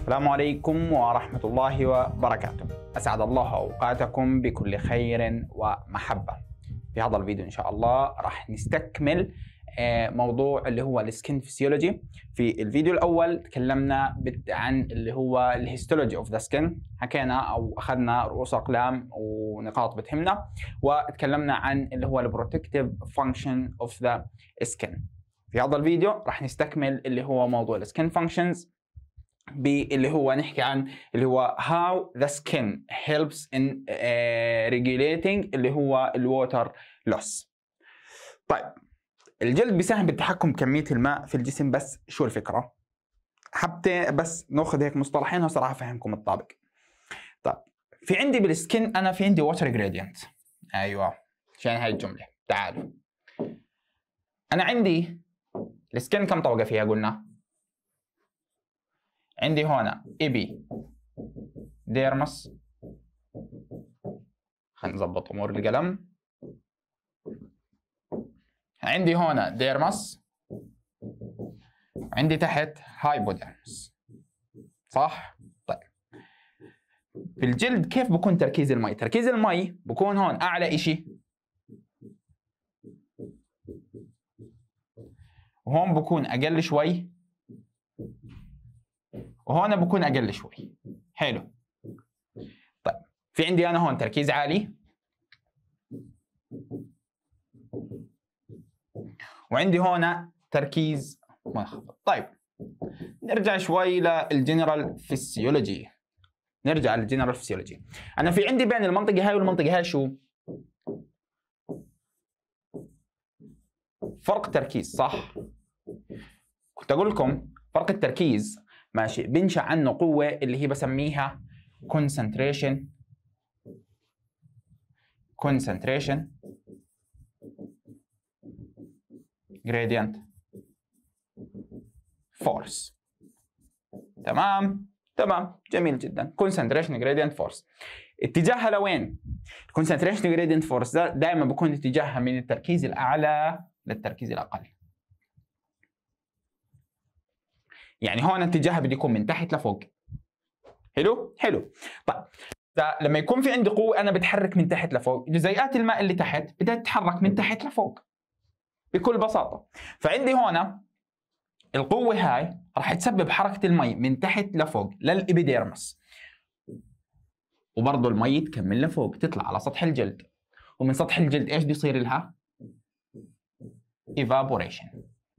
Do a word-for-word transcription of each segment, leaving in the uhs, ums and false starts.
السلام عليكم ورحمة الله وبركاته. أسعد الله أوقاتكم بكل خير ومحبة. في هذا الفيديو إن شاء الله راح نستكمل موضوع اللي هو السكين فيسيولوجي. في الفيديو الأول تكلمنا عن اللي هو الهيستولوجي اوف ذا سكين، حكينا أو أخذنا رؤوس أقلام ونقاط بتهمنا، وتكلمنا عن اللي هو البروتكتيف فانكشن اوف ذا سكين. في هذا الفيديو راح نستكمل اللي هو موضوع السكين فانكشنز، باللي هو نحكي عن اللي هو how the skin helps in uh, regulating اللي هو الووتر لوس. طيب، الجلد بيساهم بالتحكم بكمية الماء في الجسم، بس شو الفكرة؟ حبت بس ناخذ هيك مصطلحين هسه راح افهمكم الطابق. طيب، في عندي بالسكين انا في عندي ووتر جريدينت. ايوه، عشان هاي الجملة تعالوا. انا عندي السكين كم طبقة فيها قلنا؟ عندي هنا إبي ديرمس، خلينا نظبط امور القلم. عندي هنا ديرمس، عندي تحت هايبوديرمس، صح؟ طيب، في الجلد كيف بكون تركيز المي؟ تركيز المي بكون هون اعلى اشي، وهون بكون اقل شوي، وهون بكون اقل شوي. حلو. طيب، في عندي انا هون تركيز عالي، وعندي هون تركيز منخفض. طيب، نرجع شوي للجنرال فيسيولوجي. نرجع للجنرال فيسيولوجي. انا في عندي بين المنطقه هاي والمنطقه هاي شو؟ فرق تركيز، صح؟ كنت اقول لكم فرق التركيز ماشي بنشأ عنه قوة اللي هي بسميها concentration concentration gradient force. تمام تمام جميل جدا. concentration gradient force اتجاهها لوين؟ concentration gradient force ده دائما بكون اتجاهها من التركيز الأعلى للتركيز الأقل. يعني هون اتجاهها بده يكون من تحت لفوق. حلو؟ حلو. طيب، لما يكون في عندي قوة أنا بتحرك من تحت لفوق، جزيئات الماء اللي تحت بدها تتحرك من تحت لفوق بكل بساطة. فعندي هون القوة هاي راح تسبب حركة المي من تحت لفوق للإبيديرمس، وبرضه المي تكمل لفوق تطلع على سطح الجلد، ومن سطح الجلد ايش بده يصير لها؟ evaporation.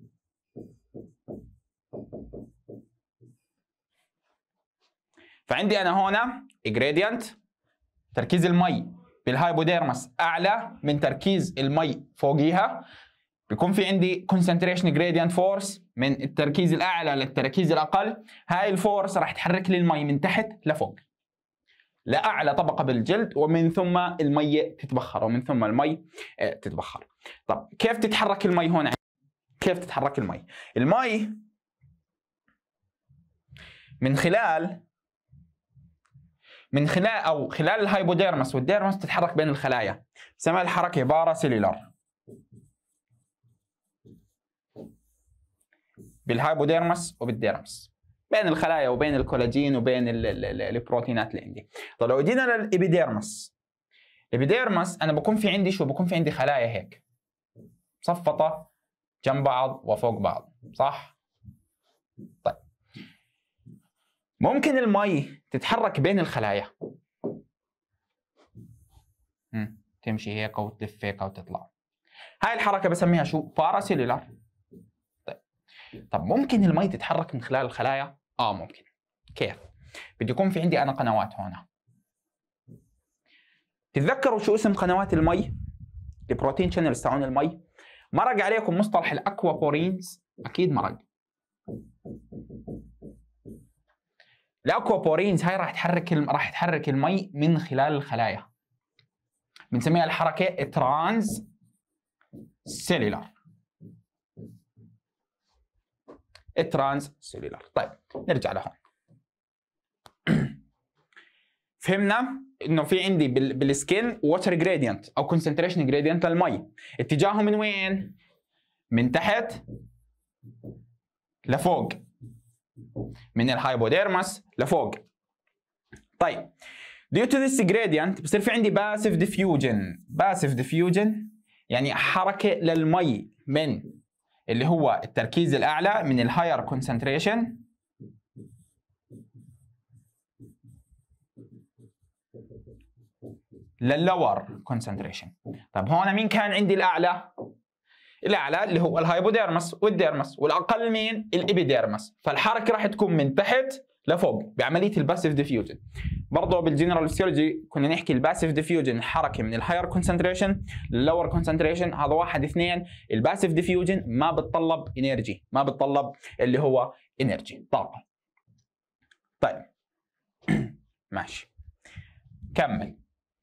فعندي انا هنا جريدينت، تركيز المي بالهايبوديرمس اعلى من تركيز المي فوقيها، بيكون في عندي concentration gradient force من التركيز الاعلى للتركيز الاقل. هاي الفورس راح تحرك لي المي من تحت لفوق لاعلى طبقه بالجلد، ومن ثم المي تتبخر، ومن ثم المي تتبخر. طب كيف تتحرك المي هون؟ كيف تتحرك المي؟ المي من خلال من خلال او خلال الهايبوديرمس والديرمس تتحرك بين الخلايا، اسمها الحركه باراسيلولار. بالهايبوديرمس وبالديرمس، بين الخلايا وبين الكولاجين وبين ال ال ال البروتينات اللي عندي. طيب، لو جينا للإبيديرمس، الإبيديرمس انا بكون في عندي شو؟ بكون في عندي خلايا هيك مصفطه جنب بعض وفوق بعض، صح؟ طيب، ممكن المي تتحرك بين الخلايا، مم. تمشي هيك وتلف هيك وتطلع. هاي الحركة بسميها شو؟ باراسيلولار. طيب. طب ممكن المي تتحرك من خلال الخلايا؟ اه ممكن. كيف؟ بدي يكون في عندي انا قنوات هنا. تتذكروا شو اسم قنوات المي؟ البروتين شانلز تاعون المي. مرق عليكم مصطلح الاكوابورينز؟ اكيد مرق. الاكوابورينز هاي راح تحرك راح تحرك المي من خلال الخلايا، بنسميها الحركه ترانز سيلولار. الترانز سيلولار. طيب، نرجع لهون. فهمنا انه في عندي بالسكين ووتر جريدينت او كونسنتريشن جريدينت للمي، اتجاهه من وين؟ من تحت لفوق. من الهايبوديرمس لفوق. طيب due to this gradient بصير في عندي passive diffusion. passive diffusion يعني حركة للمي من اللي هو التركيز الأعلى من الهاير concentration لللور concentration. طب هون مين كان عندي الأعلى؟ الأعلى اللي هو الهايبوديرمس والديرمس، والأقل مين؟ الإبيديرمس. فالحركة راح تكون من تحت لفوق بعملية الباسيف ديفيوجن. برضه بالجنرال فيسيولوجي كنا نحكي الباسيف ديفيوجن حركة من الهاير كونسنتريشن للور كونسنتريشن. هذا واحد. اثنين، الباسيف ديفيوجن ما بتطلب انرجي، ما بتطلب اللي هو انرجي، طاقة. طيب ماشي كمل.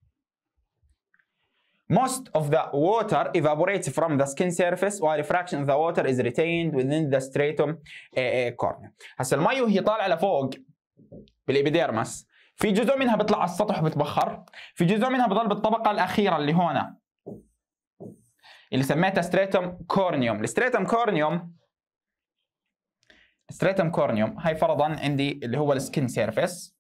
Most of the water evaporates from the skin surface while a fraction of the water is retained within the stratum corneum. هسه المي وهي طالعه لفوق بالإبيديرمس في جزء منها بيطلع على السطح وبتبخر، في جزء منها بضل بالطبقه الاخيره اللي هون اللي سميتها ستريتوم كورنيوم. الستريتوم كورنيوم ستريتوم كورنيوم هاي فرضا عندي اللي هو السكين سيرفيس،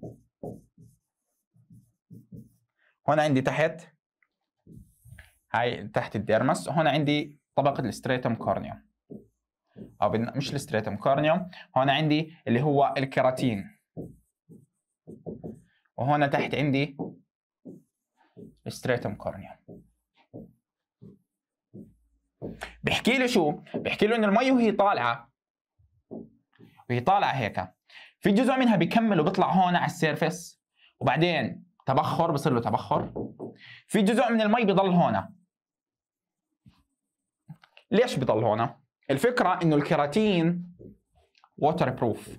هون عندي تحت هاي تحت الديرمس، وهون عندي طبقة الستريتوم كورنيوم، أو مش الستريتوم كورنيوم، هون عندي اللي هو الكيراتين، وهون تحت عندي الستريتوم كورنيوم. بحكي لي شو؟ بحكي له إن المي وهي طالعة وهي طالعة هيك في جزء منها بيكمل وبيطلع هون على السيرفس، وبعدين تبخر بصير له تبخر، في جزء من المي بيضل هون. ليش بضل هون؟ الفكرة انه الكيراتين ووتر بروف،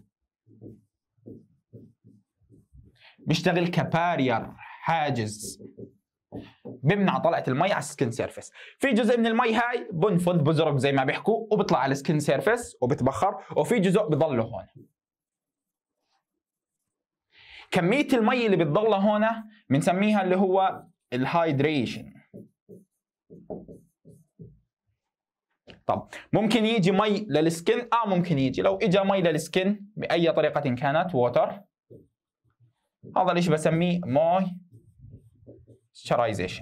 بيشتغل كبارير، حاجز، بيمنع طلعة المي على السكين سيرفيس. في جزء من المي هاي بنفذ بزرق زي ما بيحكوا وبيطلع على السكين سيرفيس وبتبخر، وفي جزء بضله هون. كمية المي اللي بتضلها هون بنسميها اللي هو الهايدريشن. طب ممكن يجي مي للسكن؟ اه ممكن يجي. لو اجى مي للسكن باي طريقه كانت ووتر، هذا الشيء بسميه مويسترايزيشن.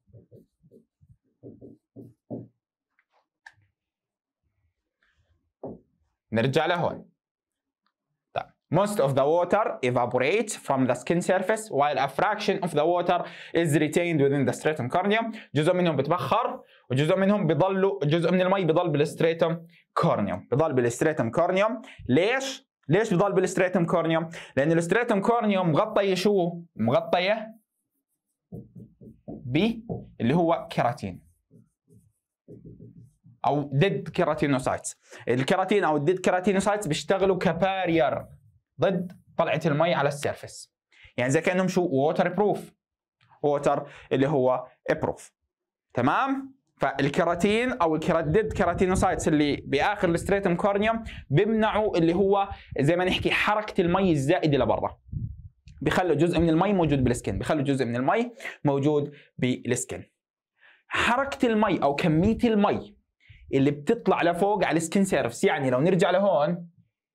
نرجع لهون. طيب most of the water evaporates from the skin surface while a fraction of the water is retained within the stratum corneum. جزء منهم بتبخر وجزء منهم بيضلوا، جزء من المي بضل بالستريتوم كورنيوم، بضل بالستريتوم كورنيوم. ليش؟ ليش بضل بالستريتوم كورنيوم؟ لأن الستريتوم كورنيوم مغطية شو؟ مغطية ب اللي هو كيراتين أو ديد كيراتينوسايتس. الكيراتين أو الديد كيراتينوسايتس بيشتغلوا كبارير ضد طلعة المي على السيرفس، يعني زي كأنهم شو؟ ووتر بروف، ووتر اللي هو بروف. تمام؟ فالكيراتين او الديد كيراتينوسايتس اللي باخر الستريتوم كورنيوم بيمنعوا اللي هو زي ما نحكي حركه المي الزائده لبرا، بيخلوا جزء من المي موجود بالسكن، بيخلوا جزء من المي موجود بالسكن. حركه المي او كميه المي اللي بتطلع لفوق على السكن سيرفس، يعني لو نرجع لهون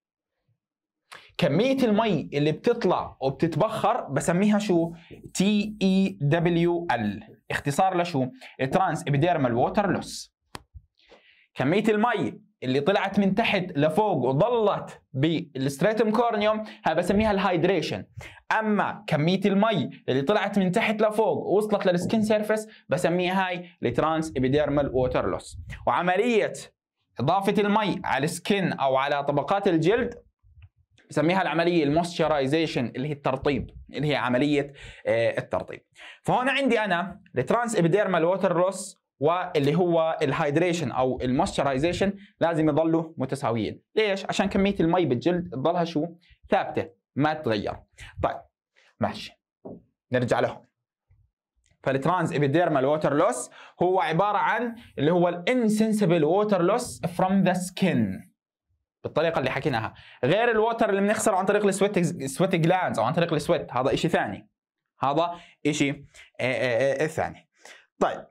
كميه المي اللي بتطلع وبتتبخر بسميها شو؟ تي اي دبليو ال، اختصار لشو؟ ترانس ابيديرمال ووتر لوس. كميه المي اللي طلعت من تحت لفوق وضلت بالستريتوم كورنيوم هاي بسميها الهايدريشن. اما كميه المي اللي طلعت من تحت لفوق ووصلت للسكين سيرفيس بسميها هاي الترانس ابيديرمال ووتر لوس. وعمليه اضافه المي على السكين او على طبقات الجلد بسميها العمليه المويسترايزيشن اللي هي الترطيب، اللي هي عمليه الترطيب. فهون عندي انا الترانس ابيديرمال ووتر لوس واللي هو الهايدريشن او المويسترايزيشن لازم يضلوا متساويين. ليش؟ عشان كميه المي بالجلد تضلها شو؟ ثابته ما تتغير. طيب ماشي نرجع لهم. فالترانس ابيديرمال ووتر لوس هو عباره عن اللي هو الانسنسبل ووتر لوس فروم ذا سكين، بالطريقه اللي حكيناها، غير الووتر اللي بنخسره عن طريق السويت سويت جلاندز او عن طريق السويت، هذا شيء ثاني، هذا شيء ثاني. طيب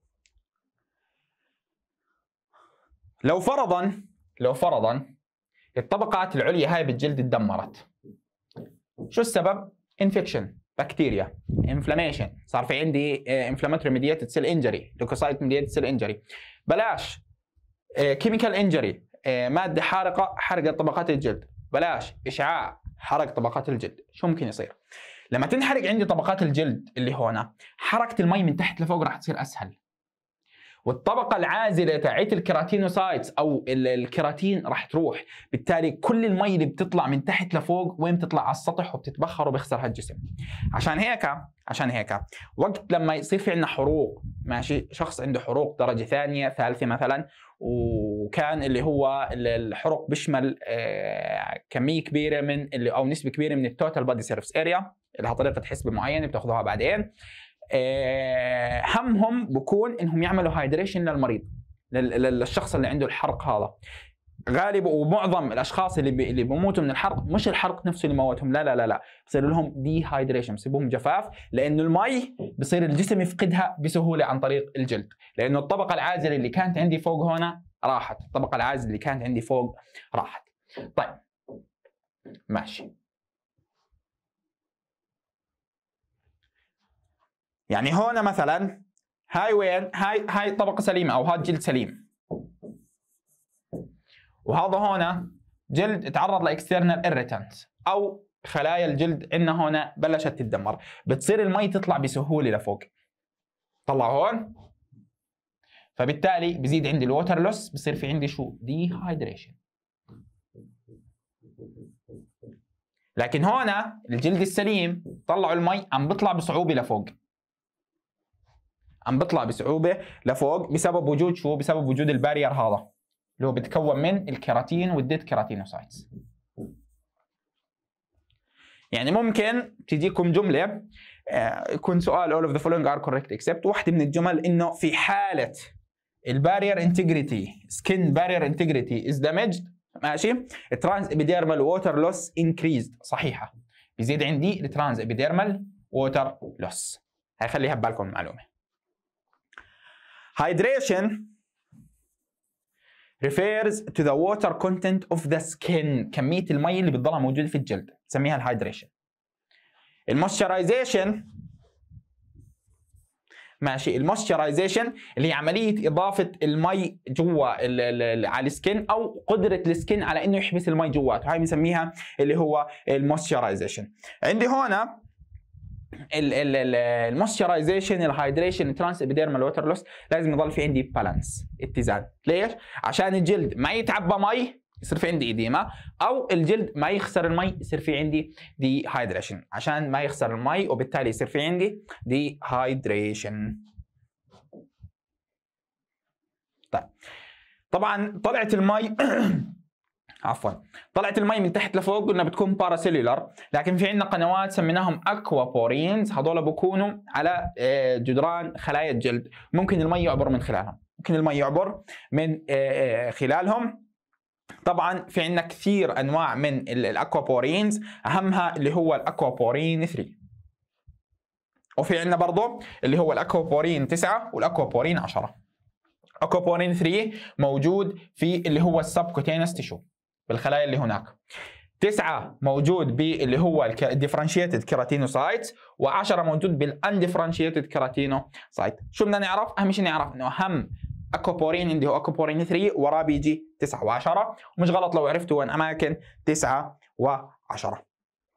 لو فرضا لو فرضا الطبقات العليا هاي بالجلد اتدمرت. شو السبب؟ انفكشن، بكتيريا، انفلاميشن، صار في عندي انفلاماتوري ميديتد سيل انجري، لوكوسايت ميديتد سيل انجري، بلاش كيميكال انجري، ماده حارقه حرقت طبقات الجلد، بلاش اشعاع حرق طبقات الجلد. شو ممكن يصير؟ لما تنحرق عندي طبقات الجلد اللي هنا، حركه المي من تحت لفوق راح تصير اسهل، والطبقه العازله تاعت الكيراتينوسايتس او الكيراتين راح تروح، بالتالي كل المي اللي بتطلع من تحت لفوق وين بتطلع على السطح وبتتبخر وبيخسرها الجسم. عشان هيك عشان هيك وقت لما يصير في عندنا حروق، ماشي، شخص عنده حروق درجه ثانيه ثالثه مثلا، وكان اللي هو الحرق بيشمل كميه كبيره من اللي او نسبه كبيره من التوتال بادي سيرفيس اريا، لها طريقه حسبه معينه بتاخذوها بعدين. همهم بكون انهم يعملوا هايدريشن للمريض، للشخص اللي عنده الحرق هذا. غالبا ومعظم الاشخاص اللي بي اللي بيموتوا من الحرق مش الحرق نفسه اللي موتهم، لا لا لا لا، بصير لهم دي هايدريشن، بصيبهم جفاف، لانه المي بصير الجسم يفقدها بسهوله عن طريق الجلد، لانه الطبقه العازله اللي كانت عندي فوق هنا راحت، الطبقه العازله اللي كانت عندي فوق راحت. طيب ماشي، يعني هون مثلا هاي وين؟ هاي هاي طبقه سليمه او هذا جلد سليم، وهذا هون جلد تعرض لاكسترنال اريتانت او خلايا الجلد عندنا هون بلشت تتدمر، بتصير المي تطلع بسهوله لفوق، طلع هون، فبالتالي بزيد عندي الووتر لوس، بصير في عندي شو؟ دي هايدريشن. لكن هون الجلد السليم طلعوا المي عم بيطلع بصعوبه لفوق، عم بيطلع بصعوبه لفوق بسبب وجود شو؟ بسبب وجود البارير هذا اللي هو بتكون من الكيراتين والديد كيراتينوسايتس. يعني ممكن تجيكم جمله يكون سؤال all of the following are correct except، واحده من الجمل انه في حاله البارير انتجريتي سكين بارير انتجريتي is damaged، ماشي، ترانس ابيديرمال ووتر لوس increased، صحيحه، بيزيد عندي الترانس ابيديرمال ووتر لوس. هاي خليها ببالكم المعلومه. hydration refers to the water content of the skin، كمية المي اللي بتضلها موجودة في الجلد نسميها الهايدريشن. المويسترايزيشن، ماشي، المويسترايزيشن اللي هي عملية إضافة المي جوا على السكن أو قدرة السكن على إنه يحبس المي جواته، هاي بنسميها اللي هو المويسترايزيشن. عندي هنا المويسترايزيشن، الهايدريشن، الترانس ابيديرمال ووتر لوس، لازم يضل في عندي بالانس، اتزان. ليش؟ عشان الجلد ما يتعبى مي يصير في عندي اديمه، او الجلد ما يخسر المي يصير في عندي دي هايدريشن، عشان ما يخسر المي وبالتالي يصير في عندي دي هايدريشن. طيب طبعا طلعت المي عفوا طلعت المي من تحت لفوق، قلنا بتكون باراسيلولار، لكن في عندنا قنوات سميناهم اكوابورينز، هذول بكونوا على جدران خلايا الجلد، ممكن المي يعبر من خلالهم، ممكن المي يعبر من خلالهم. طبعا في عندنا كثير انواع من الاكوابورينز، اهمها اللي هو الاكوابورين ثلاثة، وفي عندنا برضه اللي هو الاكوابورين تسعة والاكوابورين عشرة. اكوابورين ثلاثة موجود في اللي هو السبكوتينس تيشو بالخلايا اللي هناك، تسعة موجود باللي هو الديفرنشيتد كيراتينوسايتس، وعشرة موجود بالانديفرنشيتد كيراتينوسايت. شو بدنا نعرف؟ اهم شيء نعرف انه اهم اكوابورين عندي هو اكوابورين ثلاثة، وراه بيجي تسعة وعشرة، ومش غلط لو عرفتوا وين اماكن تسعة وعشرة.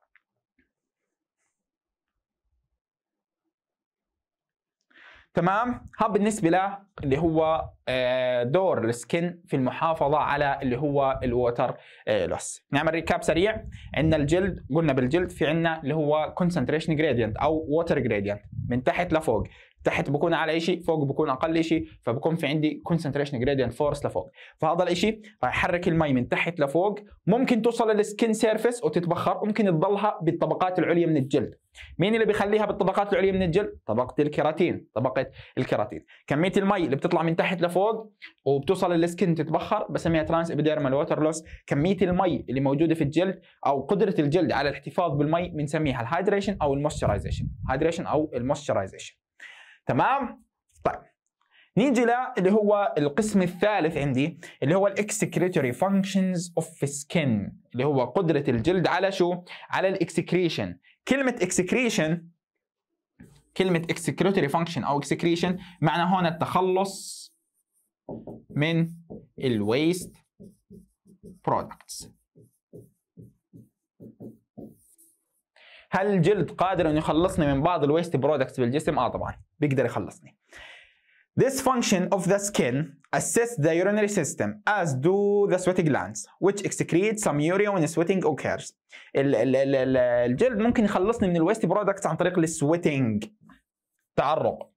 تمام؟ هذا بالنسبه له اللي هو دور السكن في المحافظه على اللي هو الووتر لوس. نعمل ريكاب سريع. عندنا الجلد، قلنا بالجلد في عندنا اللي هو كونسنتريشن جريدينت او ووتر جريدينت، من تحت لفوق، تحت بكون اعلى شيء، فوق بكون اقل شيء، فبكون في عندي كونسنتريشن جريدينت فورس لفوق، فهذا الشيء راح يحرك المي من تحت لفوق، ممكن توصل للسكين سيرفيس وتتبخر، ممكن تضلها بالطبقات العليا من الجلد. مين اللي بيخليها بالطبقات العليا من الجلد؟ طبقه الكيراتين، طبقه الكيراتين. كميه المي اللي بتطلع من تحت لفوق وبتوصل للسكين تتبخر بسميها ترانس ابيديرمال ووتر لوس. كميه المي اللي موجوده في الجلد او قدره الجلد على الاحتفاظ بالمي بنسميها الهايدريشن او المويسترايزيشن، هايدريشن او المويسترايزيشن. تمام؟ طيب نيجي اللي هو القسم الثالث عندي اللي هو الاكسكريتوري فانكشنز اوف سكين، اللي هو قدرة الجلد على شو؟ على الاكسكريشن. كلمة اكسكريشن، كلمة اكسكريتوري فانكشن او اكسكريشن معنى هون التخلص من الويست برودكتس. هل الجلد قادر انه يخلصني من بعض الويست برودكتس بالجسم؟ اه طبعا بيقدر يخلصني. This function of the skin assists the urinary system as do the sweaty glands which excrete some urea when sweating occurs. ال ال ال الجلد ممكن يخلصني من الويست برودكتس عن طريق السويتنج، تعرق،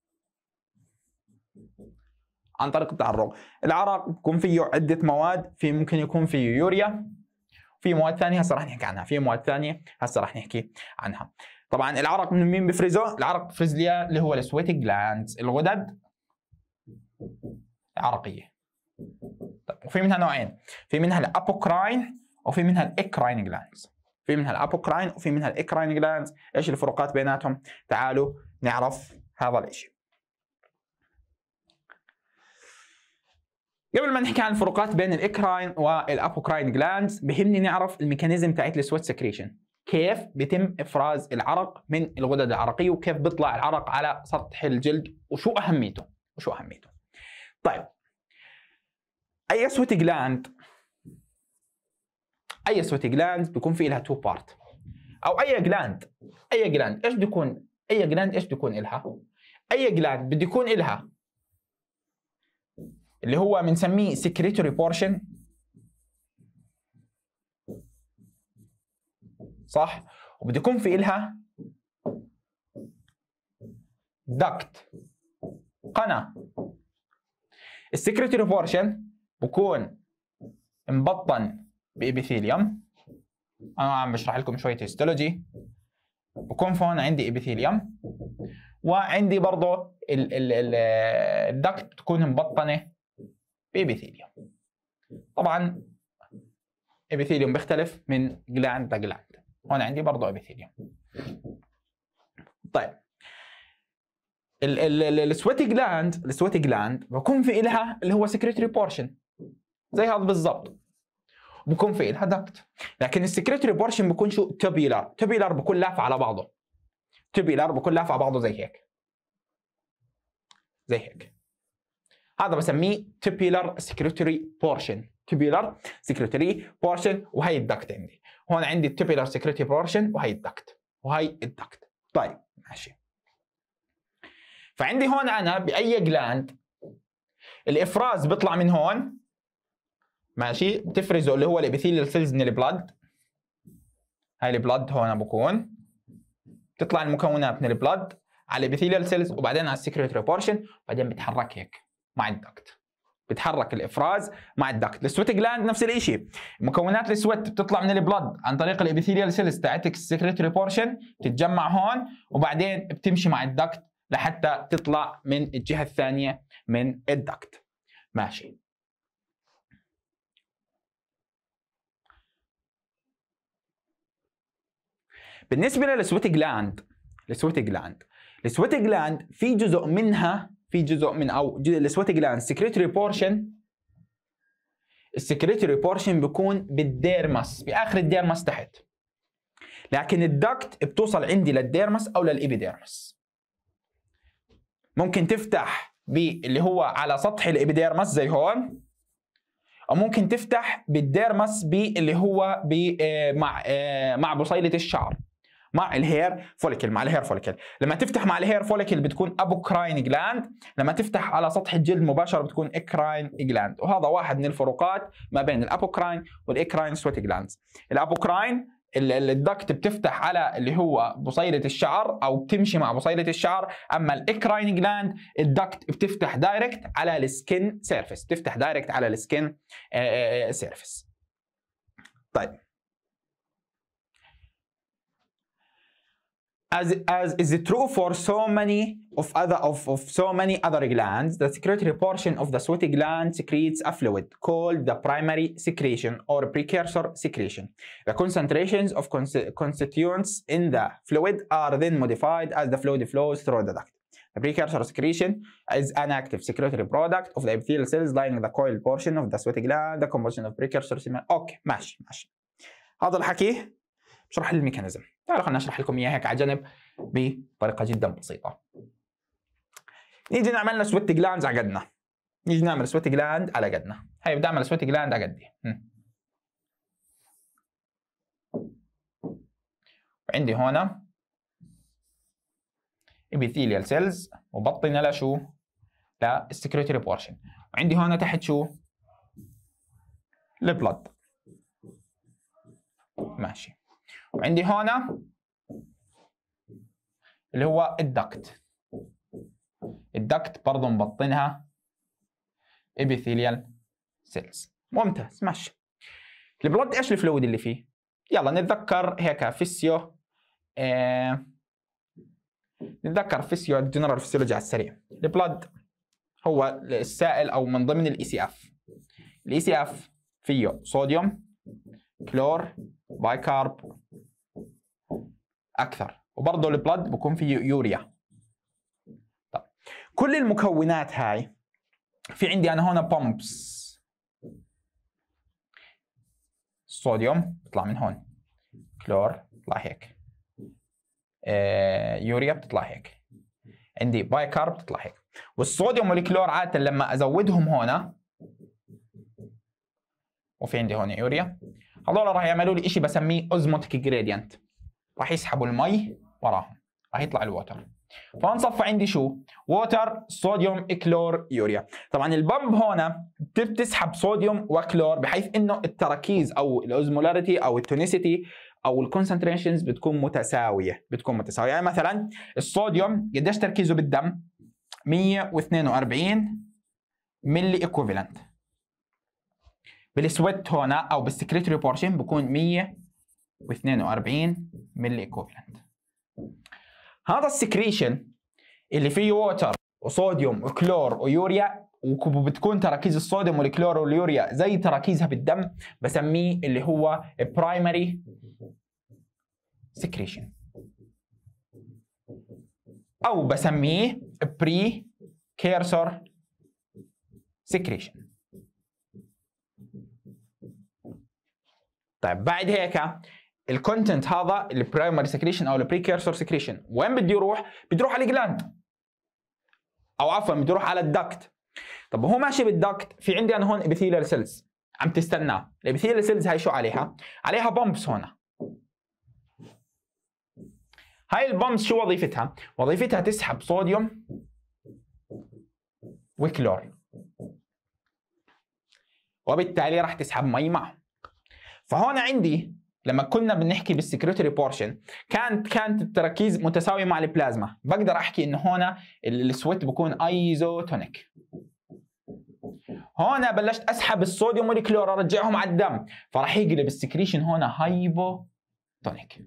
عن طريق التعرق. العرق بيكون فيه عدة مواد، في ممكن يكون فيه يوريا، في مواد ثانية هسه راح نحكي عنها، في مواد ثانية هسه راح نحكي عنها. طبعا العرق من مين بفرزه؟ العرق بفرز لي اللي هو السويتي جلاندز، الغدد العرقية. طيب وفي منها نوعين، في منها الابوكراين وفي منها الاكراين جلاندز. في منها الابوكراين وفي منها الاكراين جلاندز. ايش الفروقات بيناتهم؟ تعالوا نعرف هذا الشيء. قبل ما نحكي عن الفروقات بين الاكراين والابوكراين جلاندز بهمني نعرف الميكانيزم تاعت السويت سكريشن، كيف بيتم افراز العرق من الغدد العرقيه وكيف بيطلع العرق على سطح الجلد وشو اهميته وشو اهميته. طيب اي سويت جلاند اي سويت جلاند بيكون في لها تو بارت، او اي جلاند اي جلاند ايش بيكون اي جلاند ايش بيكون لها؟ اي جلاند بده يكون لها اللي هو بنسميه secretory portion، صح؟ وبده يكون في إلها duct، قناة. السكريتوري بورشن بكون مبطن بإبيثيليوم. أنا عم بشرح لكم شوية هيستولوجي. بكون هون عندي إبيثيليوم، وعندي برضه الدكت بتكون مبطنة بإبيثيليوم. طبعا إبيثيليوم بيختلف من جلاند لجلاند. هون عندي برضه إبيثيليوم. طيب السويتي جلاند السويتي جلاند بكون في إلها اللي هو سكريتوري بورشن زي هذا بالضبط، بكون في إلها دكت. لكن السكريتوري بورشن بكون شو؟ توبيلر. توبيلر بكون لاف على بعضه. توبيلر بكون لاف على بعضه زي هيك زي هيك. هذا بسميه tubular secretory portion. tubular secretory portion وهي الدكت عندي. هون عندي tubular secretory portion وهي الدكت وهي الدكت. طيب ماشي. فعندي هون انا باي جلاند الافراز بيطلع من هون، ماشي، بتفرزه اللي هو الابيثيليال سيلز من البلد. هاي البلد هون بكون بتطلع المكونات من البلد على الابيثيليال سيلز وبعدين على السكريتوري بورشن، وبعدين بتحرك هيك مع الدكت. بتحرك الافراز مع الدكت. السويت جلاند نفس الشيء، مكونات السويت بتطلع من البلد عن طريق الابيثيليال سيلز تاعتك السكريتوري بورشن، تتجمع هون وبعدين بتمشي مع الدكت لحتى تطلع من الجهه الثانيه من الدكت. ماشي. بالنسبه للسويت جلاند السويت جلاند السويت جلاند في جزء منها في جزء من او السويت جلاند سكريتوري بورشن. السكريتوري بورشن بيكون بالديرمس، باخر الديرمس تحت، لكن الدكت بتوصل عندي للديرمس او للإبيديرمس. ممكن تفتح باللي هو على سطح الإبيديرمس زي هون، او ممكن تفتح بالديرمس باللي هو مع مع بصيله الشعر، مع الهير فوليكل مع الهير فوليكل. لما تفتح مع الهير فوليكل بتكون ابوكراين جلاند، لما تفتح على سطح الجلد مباشره بتكون اكراين جلاند. وهذا واحد من الفروقات ما بين الابوكراين والاكراين سويت جلاندز. الابوكراين الدكت بتفتح على اللي هو بصيله الشعر او بتمشي مع بصيله الشعر، اما الاكراين جلاند الدكت بتفتح دايركت على السكين سيرفيس، بتفتح دايركت على السكين سيرفيس. طيب As, as is it true for so many of other of, of so many other glands, the secretory portion of the sweaty gland secretes a fluid called the primary secretion or precursor secretion. The concentrations of constituents in the fluid are then modified as the fluid flows through the duct. The precursor secretion is an active secretory product of the epithelial cells lining the coil portion of the sweaty gland. The composition of precursor semen. اوكي ماشي ماشي. هذا الحكي بشرح الميكانيزم. تعالوا خلينا نشرح لكم اياه هيك على جنب بطريقه جدا بسيطه. نيجي نعمل لنا سويت جلاندز على قدنا. نيجي نعمل سويت جلاند على قدنا. هي بدي اعمل سويت جلاند على قدي. وعندي هنا epithelial cells وبطن لشو؟ للسكريتوري بورشن. وعندي هنا تحت شو؟ البلد. ماشي. وعندي هنا اللي هو الدكت. الدكت برضه مبطنها epithelial cells. ممتاز ماشي. البلد ايش الفلويد اللي فيه؟ يلا نتذكر هيك فيسيو آه نتذكر فيسيو جنرال فيسيولوجي على السريع. البلد هو السائل او من ضمن الاي سي اف. الاي سي اف فيه صوديوم، كلور، بايكارب اكثر، وبرضه البلد بكون فيه يوريا. طيب كل المكونات هاي في عندي انا هون بامبس. الصوديوم بيطلع من هون، كلور بيطلع هيك، آه، يوريا بتطلع هيك، عندي بايكارب بتطلع هيك. والصوديوم والكلور عاده لما ازودهم هون وفي عندي هون يوريا، هذول راح يعملوا لي شيء بسميه اوزموتيك جريدينت، راح يسحبوا المي وراهم، راح يطلع الووتر. فانصفى عندي شو؟ ووتر، صوديوم، كلور، يوريا. طبعا البمب هون بتسحب صوديوم وكلور بحيث انه التراكيز او الاوزمولاريتي او التونيسيتي او الكونسنتريشنز بتكون متساويه، بتكون متساويه. يعني مثلا الصوديوم قديش تركيزه بالدم؟ مية واثنين وأربعين ملي ايكوفالنت. بالسويت هون او بالسكريتوري بورشن بكون مية واثنين وأربعين ملي ايكوفالنت. هذا السكريشن اللي فيه ووتر وصوديوم وكلور ويوريا، وبتكون تراكيز الصوديوم والكلور واليوريا زي تراكيزها بالدم، بسميه اللي هو برايمري سكريشن، او بسميه بري كيرسور سكريشن. طيب بعد هيك الكونتنت هذا البرايمري سكريشن او البريكيرسور سكريشن وين بده يروح؟ بده يروح على الجلاند، او عفوا بده يروح على الدكت. طب وهو ماشي بالدكت في عندي انا هون ابيثيليال سيلز عم تستناه. الابيثيليال سيلز هاي شو عليها؟ عليها بامبس هون. هاي البامبس شو وظيفتها؟ وظيفتها تسحب صوديوم وكلور، وبالتالي راح تسحب مي معه. فهون عندي لما كنا بنحكي بالسكريتوري بورشن كانت كانت التركيز متساوي مع البلازما، بقدر احكي انه هون السويت بكون ايزوتونيك. هون بلشت اسحب الصوديوم والكلور ارجعهم على الدم، فراح يقلب السكريشن هون هايبوتونيك.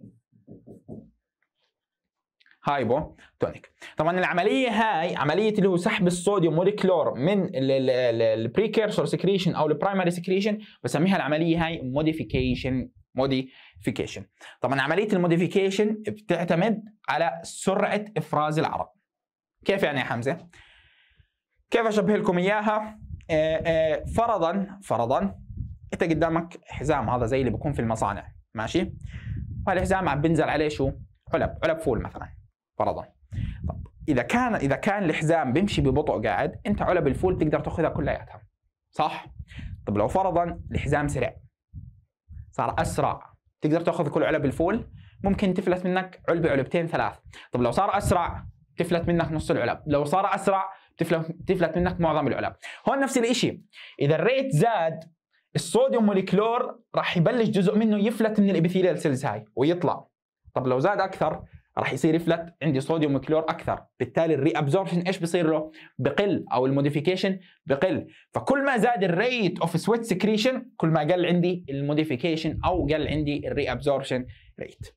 هايبوتونيك. طبعا العمليه هاي عمليه اللي هو سحب الصوديوم والكلور من البريكيرسور سكريشن او البرايمري سكريشن بسميها العمليه هاي موديفيكيشن. موديفيكيشن. طبعا عمليه الموديفيكيشن بتعتمد على سرعه افراز العرق. كيف يعني يا حمزه؟ كيف اشبه لكم اياها؟ آآ آآ فرضا فرضا انت قدامك حزام، هذا زي اللي بيكون في المصانع، ماشي؟ وهالحزام عم بنزل عليه شو؟ علب، علب فول مثلا فرضا. طب اذا كان اذا كان الحزام بيمشي ببطء قاعد، انت علب الفول تقدر تاخذها كلياتها، صح؟ طب لو فرضا الحزام سرع صار اسرع، تقدر تاخذ كل علب الفول؟ ممكن تفلت منك علبه، علبتين، ثلاث. طب لو صار اسرع تفلت منك نص العلب، لو صار اسرع تفلت تفلت منك معظم العلب. هون نفس الشيء، اذا الريت زاد الصوديوم والكلور راح يبلش جزء منه يفلت من الابيثيليال سيلز هاي ويطلع. طب لو زاد اكثر راح يصير يفلت عندي صوديوم وكلور اكثر، بالتالي الري ابزوربشن ايش بصير له؟ بقل، او الموديفيكيشن بقل. فكل ما زاد الريت اوف سويت سكريشن كل ما قل عندي الموديفيكيشن او قل عندي الري ابزوربشن ريت.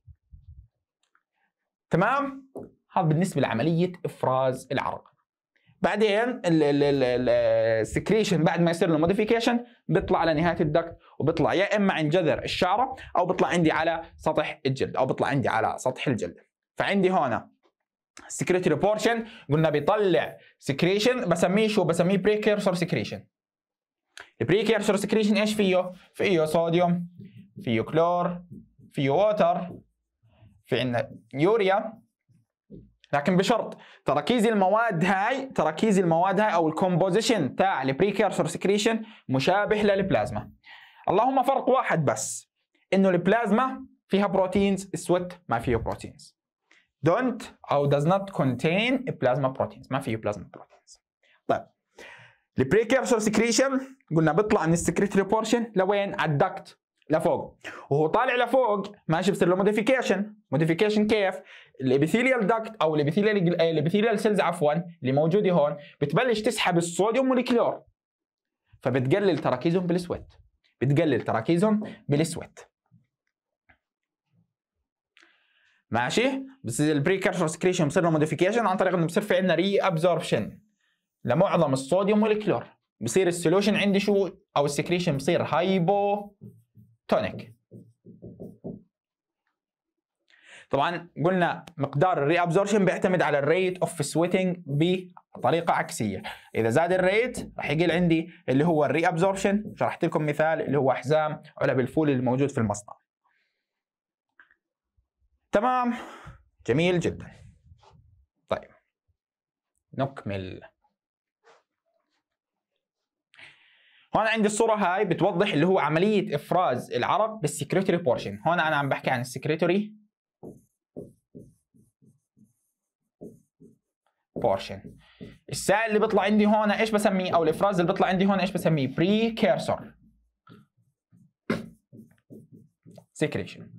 تمام؟ هذا بالنسبه لعمليه افراز العرق. بعدين السكريشن بعد ما يصير له موديفيكيشن بيطلع على نهايه الدكت، وبيطلع يا اما عند جذر الشعره او بيطلع عندي على سطح الجلد، او بيطلع عندي على سطح الجلد. فعندي هون السكريتوري بورشن قلنا بيطلع سكريشن بسميه شو؟ بسميه بريكيرسور سكريشن. البريكيرسور سكريشن ايش فيه؟ فيه صوديوم، فيه كلور، فيه ووتر، في عندنا يوريا، لكن بشرط تركيز المواد هاي تركيز المواد هاي او الكومبوزيشن تاع البريكيرسور سكريشن مشابه للبلازما. اللهم فرق واحد بس، انه البلازما فيها بروتينز، السويت ما فيه بروتينز. don't او does not contain plasma proteins، ما فيه بلازما بروتينز. طيب البريكيرسور سكريشن قلنا بيطلع من السكريتري بورشن لوين؟ على الدكت لفوق، وهو طالع لفوق ماشي بصير له موديفيكيشن. موديفيكيشن كيف؟ الابيثيليال داكت او الابيثيليال الابيثيليال سيلز عفوا اللي موجوده هون بتبلش تسحب الصوديوم والكلور، فبتقلل تراكيزهم بالسويت، بتقلل تراكيزهم بالسويت. ماشي؟ بس البريكيرسور سكريشن بصير له موديفيكيشن عن طريق انه بصير في عندنا ري ابزوربشن لمعظم الصوديوم والكلور، بصير السوليوشن عندي شو؟ او السكريشن بصير هايبو تونيك. طبعا قلنا مقدار الري ابزوربشن بيعتمد على الريت اوف سويتنج بطريقه عكسيه، اذا زاد الريت راح يقل عندي اللي هو الري ابزوربشن. شرحت لكم مثال اللي هو حزام علب الفول اللي موجود في المصنع. تمام، جميل جدا. طيب نكمل. هون عندي الصورة هاي بتوضح اللي هو عملية إفراز العرق بالسكريتوري بورشن. هون أنا عم بحكي عن السكريتوري بورشن. السائل اللي بيطلع عندي هون ايش بسميه؟ أو الإفراز اللي بيطلع عندي هون ايش بسميه؟ بريكيرسور سكريشن.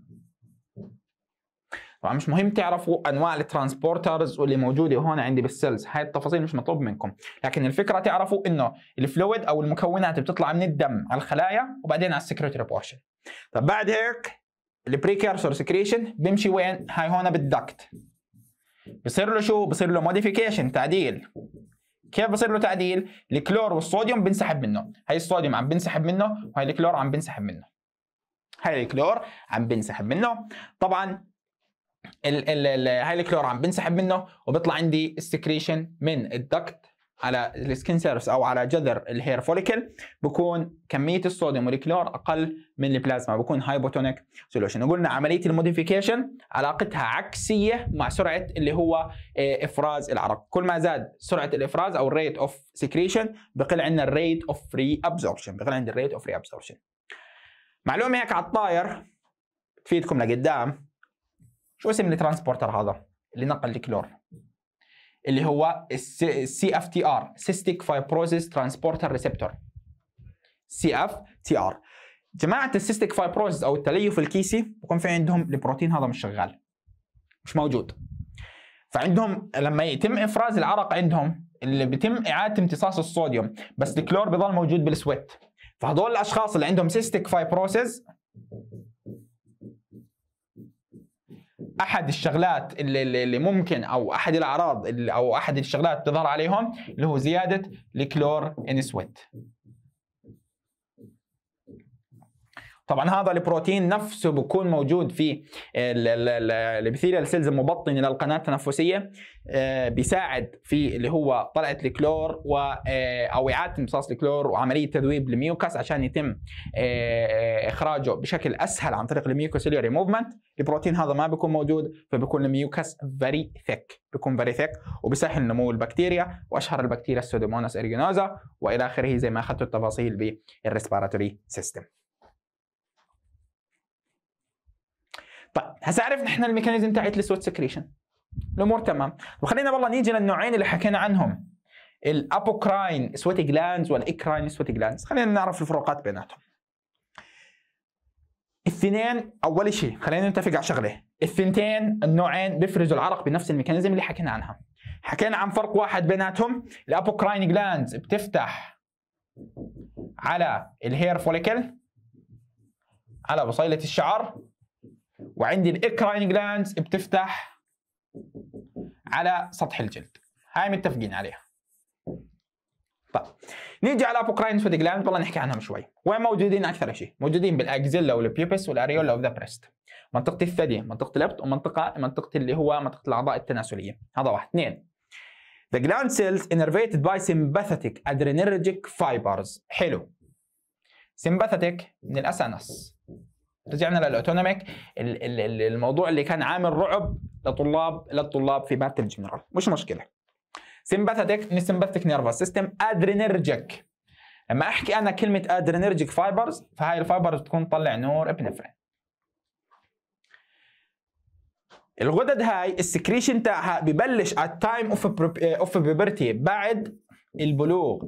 طبعا مش مهم تعرفوا انواع الترانسبورترز واللي موجوده هون عندي بالسيلز، هاي التفاصيل مش مطلوب منكم، لكن الفكره تعرفوا انه الفلويد او المكونات بتطلع من الدم على الخلايا وبعدين على السكريتوري بورشن. طب بعد هيك البريكيرسور سكريشن بيمشي وين؟ هاي هون بالدكت، بصير له شو؟ بصير له موديفيكيشن، تعديل. كيف بصير له تعديل؟ الكلور والصوديوم بنسحب منه، هاي الصوديوم عم بنسحب منه وهي الكلور عم بنسحب منه. هاي الكلور عم بنسحب منه. طبعا ال ال ال هاي الكلور عم بنسحب منه وبيطلع عندي السكريشن من الدكت على السكين سيرفس او على جذر الهير فوليكل، بكون كميه الصوديوم والكلور اقل من البلازما، بكون هايبوتونيك سوليوشن. وقلنا عمليه الموديفيكيشن علاقتها عكسيه مع سرعه اللي هو افراز العرق، كل ما زاد سرعه الافراز او الريت اوف سكريشن بقل عندنا الريت اوف فري ابزوربشن، بقل عندي الريت اوف فري ابزوربشن. معلومه هيك على الطاير تفيدكم لقدام. شو اسم الترانسبورتر هذا اللي نقل الكلور؟ اللي هو السي اف تي ار، سيستيك فايبروزيس ترانسبورتر ريسبتور، سي اف تي ار. جماعه السيستيك فايبروزيس او التليف الكيسي بكون في عندهم البروتين هذا مش شغال، مش موجود، فعندهم لما يتم افراز العرق عندهم اللي بيتم اعاده امتصاص الصوديوم، بس الكلور بضل موجود بالسويت. فهذول الاشخاص اللي عندهم سيستيك فايبروزيس احد الشغلات اللي, اللي ممكن او احد الاعراض اللي او احد الشغلات بتظهر عليهم اللي هو زياده الكلور ان سويت. طبعا هذا البروتين نفسه بيكون موجود في الابيثيليال سيلز المبطنه للقناه التنفسيه، بيساعد في اللي هو طلعه الكلور و او اعاده امتصاص الكلور وعمليه تذويب الميوكاس عشان يتم اخراجه بشكل اسهل عن طريق الميوكوسيلولار موفمنت. البروتين هذا ما بيكون موجود، فبيكون الميوكاس فيري ثيك، بيكون فيري ثيك وبيسهل نمو البكتيريا، واشهر البكتيريا السودوموناس ايريجينوزا والى اخره زي ما اخذتوا التفاصيل بالريسبيراتوري سيستم. طيب هسه عرفنا احنا الميكانيزم تاعت السويت سكريشن، الامور تمام. وخلينا والله نيجي للنوعين اللي حكينا عنهم، الابوكراين سويت جلاندز والاكراين سويت جلاندز. خلينا نعرف الفروقات بيناتهم. الاثنين اول شيء خلينا نتفق على شغله، الثنتين النوعين بيفرزوا العرق بنفس الميكانيزم اللي حكينا عنها. حكينا عن فرق واحد بيناتهم، الابوكراين جلاندز بتفتح على الهير فوليكل على بصيله الشعر، وعندي الاكراين جلاندز بتفتح على سطح الجلد. هاي متفقين عليها. طيب نيجي على ابوكراين سويت جلاندز، والله نحكي عنهم شوي. وين موجودين اكثر شيء؟ موجودين بالاكزيلا والبيوبس والاريولا اوف ذا بريست. منطقه الثدي، منطقه الابط، ومنطقه منطقه اللي هو منطقه الاعضاء التناسليه. هذا واحد. اثنين the gland cells innervated by sympathetic adrenergic fibers. حلو. sympathetic من الاسانس. رجعنا للاوتونوميك، الموضوع اللي كان عامل رعب لطلاب للطلاب في ماده الجنرال، مش مشكله. sympathetic من السمباثيك نيرفس سيستم. adrenergic، لما احكي انا كلمه adrenergic fibers فهاي الفايبرز بتكون تطلع نور ابنفرين. الغدد هاي السكريشن تاعها ببلش at time of of puberty، بعد البلوغ.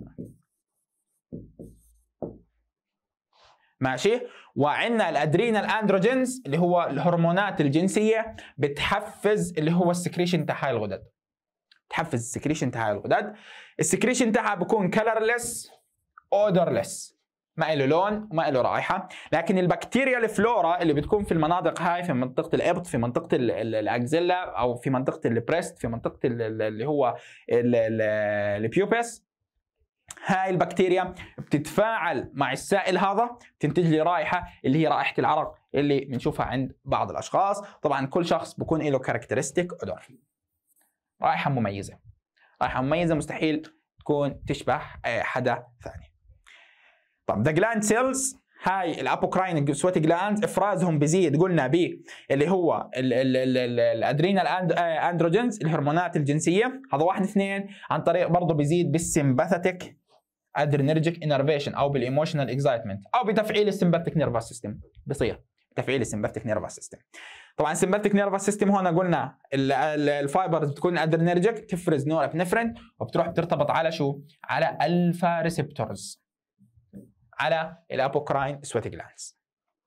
ماشي. وعندنا الادرينال اندروجينز اللي هو الهرمونات الجنسيه بتحفز اللي هو السكريشن تاع هاي الغدد. تحفز السكريشن تاع هاي الغدد. السكريشن تاعها بيكون كلرلس اودرلس، ما له لون وما له رائحه. لكن البكتيريا الفلورا اللي بتكون في المناطق هاي، في منطقه الابط، في منطقه الاكزيلا، او في منطقه البريست، في منطقه اللي هو البيوبس، هاي البكتيريا بتتفاعل مع السائل هذا، تنتج لي رائحه اللي هي رائحه العرق اللي بنشوفها عند بعض الاشخاص. طبعا كل شخص بكون له كاركترستيك اودور، رائحه مميزه. رائحه مميزه مستحيل تكون تشبه حدا ثاني. طب the gland cells، هاي الابوكراين سويت جلاند افرازهم بيزيد قلنا ب اللي هو الادرينال اندروجينز الهرمونات الجنسيه. هذا واحد. اثنين عن طريق برضه بيزيد بالسمباثيك ادرينرجيك انرفيشن او بالايموشنال اكزايتمنت او بتفعيل السمباثيك نيرفس سيستم. بصير تفعيل السمباثيك نيرفس سيستم. طبعا السمباثيك نيرفس سيستم هنا قلنا الفايبرز بتكون ادرينرجيك، تفرز نور ابنفرين وبتروح بترتبط على شو؟ على الفا ريسبتورز، على الابوكراين سويت جلاندز.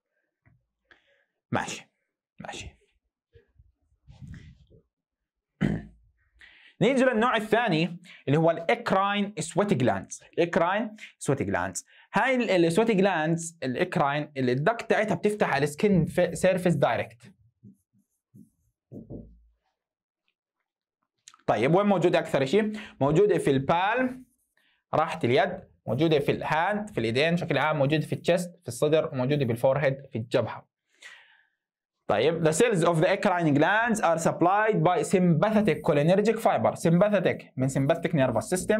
ماشي ماشي. نيجي للنوع الثاني اللي هو الاكراين سويت جلاندز. الاكراين سويت جلاندز هاي السويت جلاندز الاكراين اللي الدك تاعتها بتفتح على السكين سيرفيس دايركت. طيب وين موجوده اكثر شيء؟ موجوده في البالم راحه اليد، موجوده في الهاند في الايدين بشكل عام، موجوده في الشست في الصدر، وموجوده بالفورهيد في الجبهه. طيب the cells of the eccrine glands are supplied by sympathetic cholinergic fiber. sympathetic من sympathetic nervous system.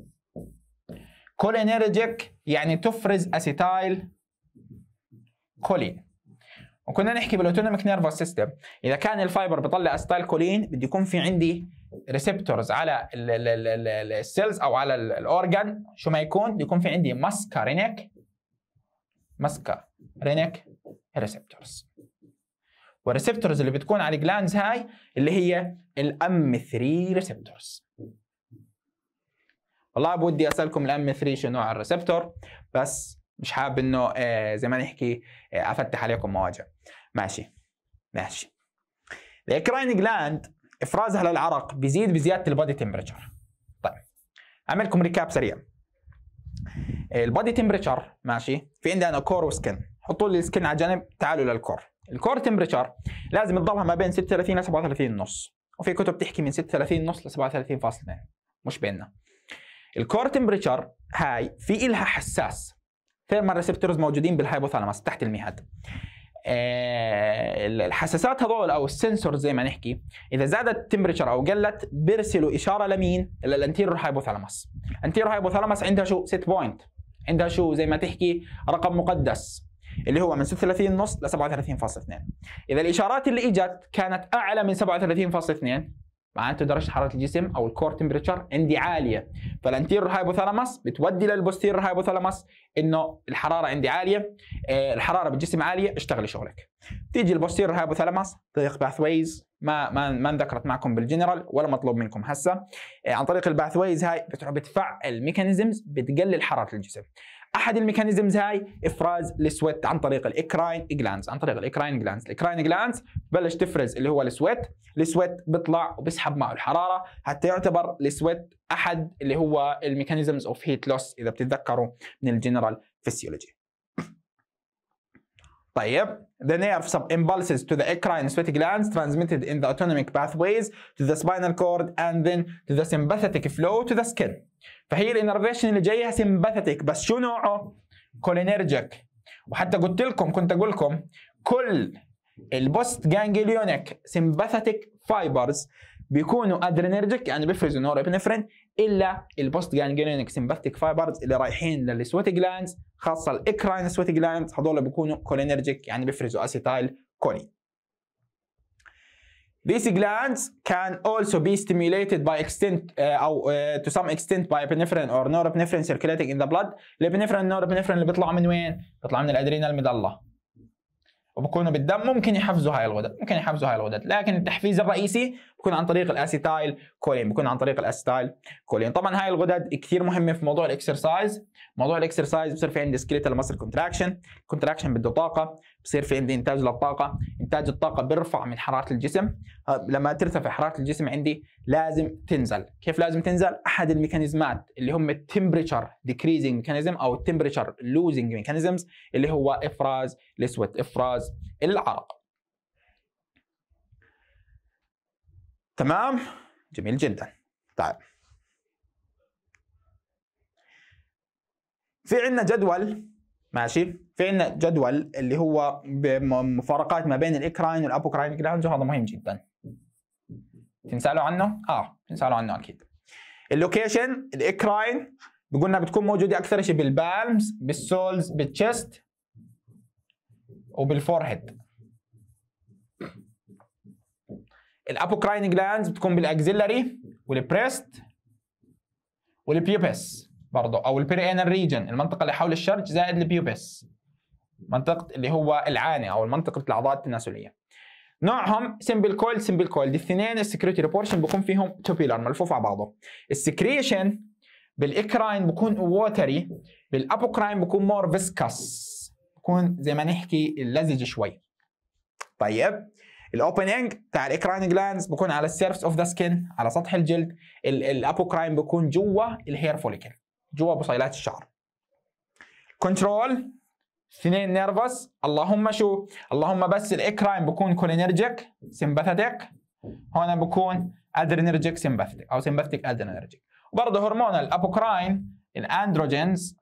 cholinergic يعني تفرز اسيتايل كولين. وكنا نحكي بالاوتونوميك نيرفس سيستم اذا كان الفايبر بيطلع اسيتايل كولين بده يكون في عندي ريسبتورز على السيلز او على الاورجان، شو ما يكون بده يكون في عندي ماسكارينيك ماسكارينيك ريسبتورز. والريسبتورز اللي بتكون على الجلاندز هاي اللي هي الام ثلاثة ريسبتورز. والله بودي اسالكم الام ثلاثة شو نوع الريسبتور، بس مش حابب انه آه زي ما نحكي آه افتح عليكم مواجع. ماشي ماشي. الاكراين جلاند افرازها للعرق بيزيد بزياده البادي تمبريتشر. طيب اعمل لكم ريكاب سريع. البادي تمبريتشر ماشي، في عندنا كور وسكن، حطوا لي السكن على جنب، تعالوا للكور. الكور تمبريتشر لازم تضلها ما بين ستة وثلاثين ل سبعة وثلاثين ونص، وفي كتب تحكي من ستة وثلاثين ونص ل سبعة وثلاثين فاصلة اثنين، مش بيننا. الكور تمبريتشر هاي في إلها حساس ثيرمال ريسبتورز موجودين بالهايبوثالاموس تحت المهد. الحساسات هذول او السنسورز زي ما نحكي اذا زادت التمبريتشر او قلت بيرسلوا اشاره لمين؟ للانتيرور هايبوثالاموس. انتيرور هايبوثالاموس عندها شو؟ ست بوينت، عندها شو زي ما تحكي رقم مقدس اللي هو من ستة وثلاثين ونص ل سبعة وثلاثين فاصلة اثنين. اذا الاشارات اللي اجت كانت اعلى من سبعة وثلاثين فاصلة اثنين معناته درجه حراره الجسم او الكور تمبريتشر عندي عاليه، فالانتيرور هايبوثالاموس بتودي للبوستيرور هايبوثالاموس انه الحراره عندي عاليه، الحراره بالجسم عاليه، اشتغلي شغلك. تيجي البوستيرور هايبوثالاموس طريق باثويز ما ما ما انذكرت معكم بالجنرال ولا مطلوب منكم هسه. عن طريق الباثويز هاي بتفعل ميكانيزمز بتقلل حراره الجسم. احد الميكانيزمز هاي افراز السويت عن طريق الاكراين جلاندز. عن طريق الاكراين جلاندز الاكراين جلاندز ببلش تفرز اللي هو السويت. السويت بيطلع وبيسحب معه الحراره حتى يعتبر السويت احد اللي هو الميكانيزمز اوف هيت لوس اذا بتتذكروا من الجنرال فيسيولوجي. طيب the nerve sub impulses to the eccrine sweat glands transmitted in the autonomic pathways to the spinal cord and then to the sympathetic flow to the skin. فهي الانرفيشن اللي جايها سمباثيك، بس شو نوعه؟ كولينرجيك. وحتى قلت لكم كنت اقول لكم كل البوست جانجليونيك سمباثيك فايبرز بيكونوا ادرينرجيك يعني بيفرزوا نورابنفرين، الا البوست جانجليونيك سمباثيك فايبرز اللي رايحين للسويتي جلاندز خاصه الاكراين سويتي جلاندز هذول بيكونوا كولينرجيك يعني بيفرزوا اسيتايل كولين. These glands can also be stimulated by extent uh, أو uh, to some extent by epinephrine or norepinephrine circulating in the blood. الابنفرين والنورابنفرين اللي بيطلعوا من وين؟ بيطلعوا من الادرينال ميدالا وبكونوا بالدم، ممكن يحفزوا هاي الغدد، ممكن يحفزوا هاي الغدد، لكن التحفيز الرئيسي بيكون عن طريق الاسيتايل كولين، بيكون عن طريق الاسيتايل كولين. طبعا هاي الغدد كثير مهمه في موضوع الاكسرسايز، موضوع الاكسرسايز بصير في عندي سكيليتال ماسل كونتراكشن، كونتراكشن بده طاقه، بصير في عندي انتاج للطاقه، انتاج الطاقه بيرفع من حراره الجسم، لما ترتفع حراره الجسم عندي لازم تنزل، كيف لازم تنزل؟ احد الميكانيزمات اللي هم التمبريتشر ديكريزنج ميكانيزم او التمبريتشر لوزنج ميكانيزمز اللي هو افراز السويت، افراز العرق. تمام؟ جميل جدا. طيب في عندنا جدول، ماشي، في عندنا جدول اللي هو بمفارقات ما بين الاكراين والابوكراين جلاندز، وهذا مهم جدا. تنسالوا عنه؟ اه تنسالوا عنه اكيد. اللوكيشن الاكراين بقولنا بتكون موجوده اكثر شيء بالبالمز، بالسولز، بالتشست وبالفورهيد. الابوكراين جلاندز بتكون بالاكزيلري والبريست والبيوبس برضه، او البيرينال ريجن، المنطقه اللي حول الشرج زائد البيوبس، منطقه اللي هو العانه او منطقه الاعضاء التناسليه. نوعهم سمبل كويل سمبل كويل، الاثنين السكريتري بورشن بيكون فيهم توبيلر ملفوف على بعضه. السكريشن بالاكراين بيكون ووتري، بالابوكراين بيكون مور فيسكس، بيكون زي ما نحكي لزج شوي. طيب الاوبننج بتاع الاكراين جلاندز بيكون على السيرفس اوف ذا سكين، على سطح الجلد. الابوكراين بيكون جوا الهير فوليكل، جوا بصيلات الشعر. كنترول اثنين نيرفس، اللهم شو؟ اللهم بس الاكراين بيكون كولينرجيك سمباثيك، هون بيكون ادرينرجيك سمباثيك او سمباثيك ادرينرجيك. وبرضه هرمونال الابوكراين الاندروجينز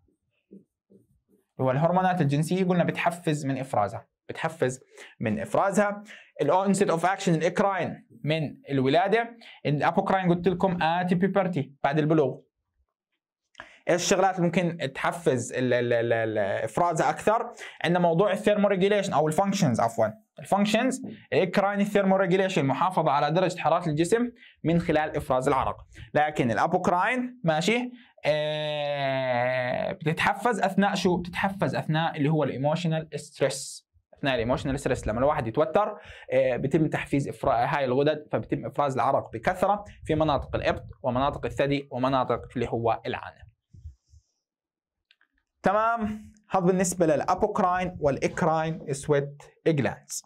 هو الهرمونات الجنسيه، قلنا بتحفز من افرازها، بتحفز من افرازها. الاونست اوف اكشن الاكراين من الولاده، الابوكراين قلت لكم اتي بيبرتي بعد البلوغ. ايش الشغلات اللي ممكن تحفز افرازها اكثر؟ عندنا موضوع الثيرموريجيليشن او الفانكشنز، عفوا الفانكشنز الاكراين الثيرموريجيليشن، المحافظه على درجه حراره الجسم من خلال افراز العرق. لكن الابوكراين ماشي آه بتتحفز اثناء شو؟ بتتحفز اثناء اللي هو الايموشنال ستريس، اثناء الايموشنال ستريس لما الواحد يتوتر آه بيتم تحفيز افراز هاي الغدد، فبيتم افراز العرق بكثره في مناطق الابط ومناطق الثدي ومناطق اللي هو العانه. تمام؟ هذا بالنسبه للابوكراين والاكراين سويت جلاندز.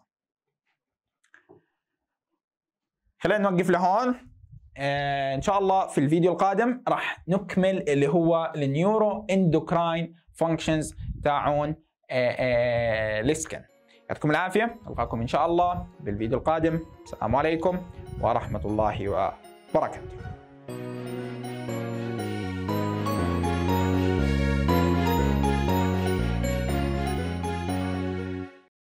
خلينا نوقف لهون. آه ان شاء الله في الفيديو القادم راح نكمل اللي هو النيورو اندوكراين فانكشنز تاعون السكن. يعطيكم العافيه، القاكم ان شاء الله بالفيديو القادم. السلام عليكم ورحمه الله وبركاته.